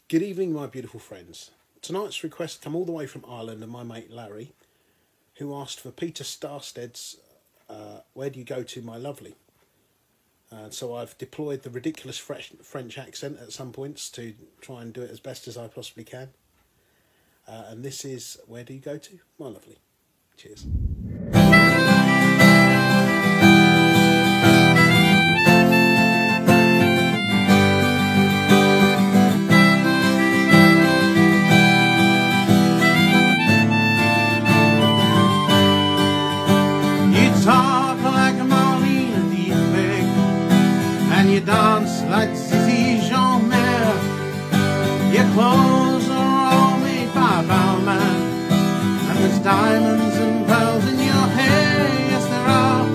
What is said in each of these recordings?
Good evening, my beautiful friends. Tonight's request come all the way from Ireland and my mate Larry, who asked for Peter Starstead's Where Do You Go To, My Lovely? So I've deployed the ridiculous French accent at some points to try and do it as best as I possibly can. And this is Where Do You Go To, My Lovely. Cheers. You dance like Zizi Jean-Mer. Your clothes are all made by Balmain, and there's diamonds and pearls in your hair, yes there are.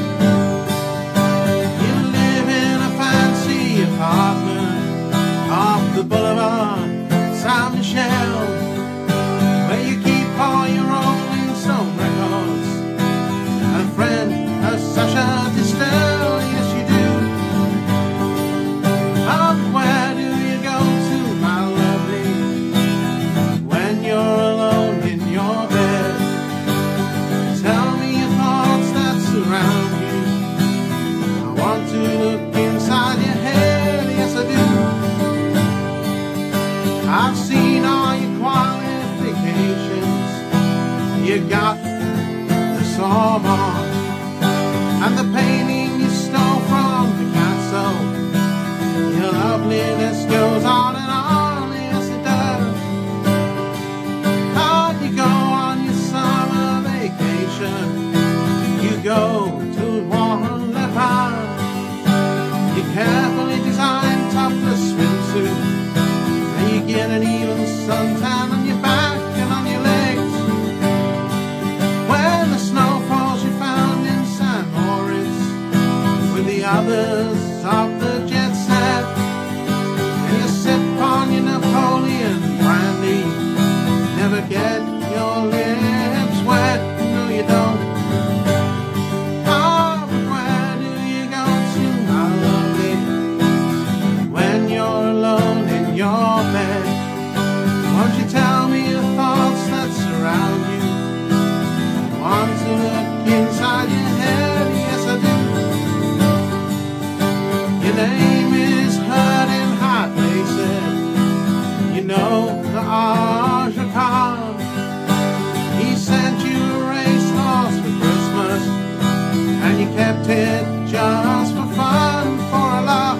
You live in a fancy apartment off the boulevard Saint-Michel, where you keep all your Rolling Stone records and a friend of Sacha Distel, yes you do. Where do you go to, my lovely, when you're alone in your bed? Tell me your thoughts that surround you. I want to look inside your head, yes I do. I've seen all your qualifications. You got the Sorbonne and the painting you stole from Picasso. Your loveliness goes on and on, yes it does. How you go on your summer vacation? You go to Warren-Le-Pan. You carefully designed topless swimsuit, and you get an even suntan on your back and on your legs. When the snow falls you found in St. Moritz with the others of the jet set, and you sip on your Napoleon brandy, never get your lips wet, no you don't. Oh, but where do you go to, my lovely, when you're alone in your bed? Won't you tell me the thoughts that surround you? I want to look inside your head, yes I do. Your name is heard in high places, you know the Aga Khan. He sent you a racehorse for Christmas, and you kept it just for fun, for a laugh.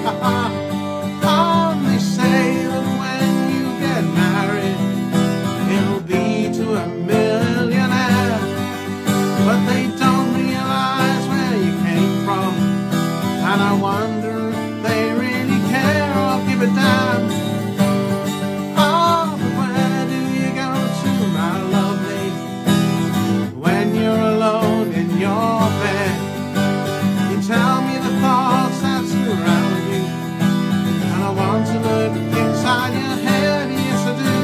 They say that when you get married, it'll be to a millionaire, but they don't realize where you came from, and I wonder if they really care or give a damn. Oh, but where do you go to, my lovely, when you're alone in your bed? You tell me the thoughts that surround you, and I want to look inside your head, yes I do.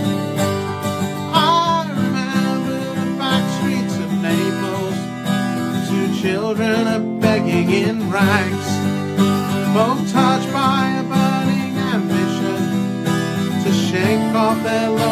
I remember the back streets of Naples, two children are begging in rags, both touched by a burning ambition to shake off their